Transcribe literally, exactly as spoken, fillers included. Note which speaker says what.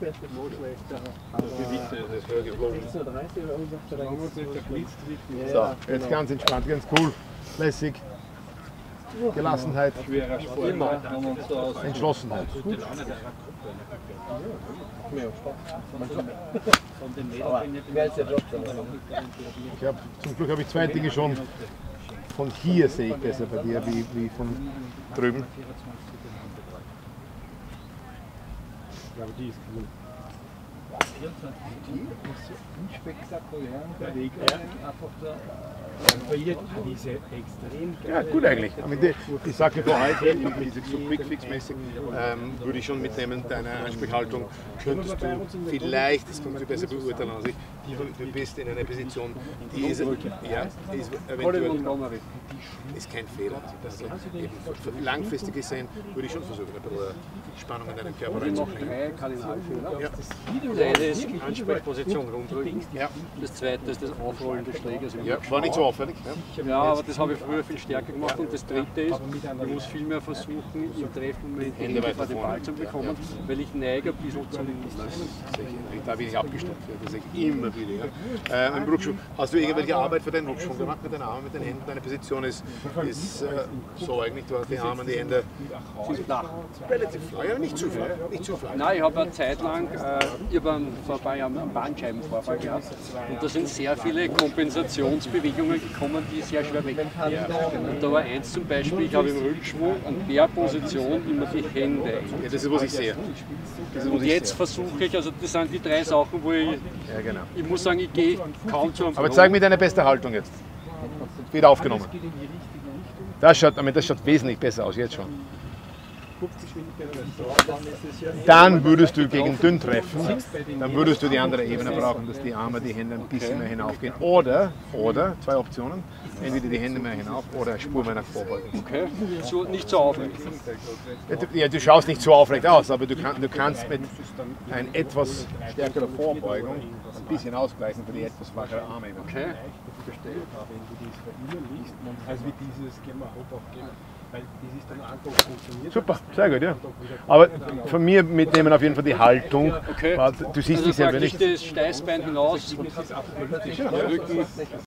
Speaker 1: So, jetzt ganz entspannt, ganz cool, lässig. Gelassenheit, Entschlossenheit. Gut. Ich hab, zum Glück habe ich zwei Dinge schon. Von hier sehe ich besser bei dir wie, wie von drüben.
Speaker 2: Ja, aber die ist cool. Die ist unspektakulären Bewegungen, einfach da. Diese extrem
Speaker 1: Ja, gut eigentlich. Die, die Sache vor heute, diese so Quick-Fix-mäßig, ähm, würde ich schon mitnehmen, deine Ansprechhaltung könntest du vielleicht, das kannst du besser beurteilen als ich, du bist in einer Position, die ist, ja, die ist eventuell ist kein Fehler. Also eben langfristig gesehen würde ich schon versuchen, ein bisschen Spannung in deinen Körper reinzubringen.
Speaker 3: Drei Kardinalfehler.
Speaker 1: Ja.
Speaker 3: Das eine ist Ansprechposition rundrücken. Ja. Das zweite ist das Aufrollen des Schlägers.
Speaker 1: Ja, war nicht so auffällig.
Speaker 3: Ja. ja, aber das habe ich früher viel stärker gemacht. Und das dritte ist, ich muss viel mehr versuchen, im Treffmoment Hände vor den Ball zu bekommen, ja. Weil ich neige ein bisschen zum
Speaker 1: Da bin ich abgestimmt, das sehe ich immer wieder. Ja. Äh, im Rückschwung, hast du irgendwelche Arbeit für deinen Rückschwung gemacht mit den Armen, mit den Händen? Deine Position ist, ist äh, so eigentlich, du hast die Arme und die Hände
Speaker 3: flach.
Speaker 1: Relativ flach, ja, nicht zu flach. Nicht zu flach.
Speaker 3: Nein, ich habe eine Zeit lang, äh, ich habe vor ein paar Jahren einen Bandscheibenvorfall gehabt und da sind sehr viele Kompensationsbewegungen gekommen, die sehr schwer weg waren. Ja. Und da war eins zum Beispiel, ich habe im Rückschwung an der Position immer die Hände.
Speaker 1: Ja, das ist, was ich sehe. Das ist, was
Speaker 3: und jetzt versuche ich, also das sind die drei Sachen, wo ich,
Speaker 1: ja, genau.
Speaker 3: ich muss sagen, ich gehe kaum zu einem
Speaker 1: Aber zeig mir deine beste Haltung jetzt. Wieder aufgenommen. Das schaut, das schaut wesentlich besser aus, jetzt schon. Dann würdest du gegen dünn treffen, dann würdest du die andere Ebene brauchen, dass die Arme, die Hände ein bisschen mehr hinaufgehen. Oder, oder, zwei Optionen, entweder die Hände mehr hinauf oder eine Spur mehr nach vorbeugen.
Speaker 3: Okay, so, nicht so aufrecht.
Speaker 1: Ja du, ja, du schaust nicht so aufrecht aus, aber du, kann, du kannst mit einer etwas stärkerer Vorbeugung ein bisschen ausgleichen für die etwas flachere Arme.
Speaker 3: Okay.
Speaker 2: Also wie dieses, gehen wir hoch auf gehen.
Speaker 1: Super, sehr gut, ja. Aber von mir mitnehmen auf jeden Fall die Haltung.
Speaker 3: Okay.
Speaker 1: Du siehst
Speaker 3: also
Speaker 1: dich selber nicht.
Speaker 3: Das Steißbein hinaus und Rücken